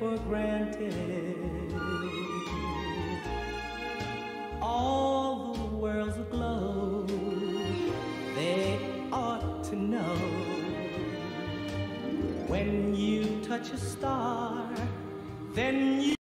for granted. All the world's aglow, they ought to know. When you touch a star, then you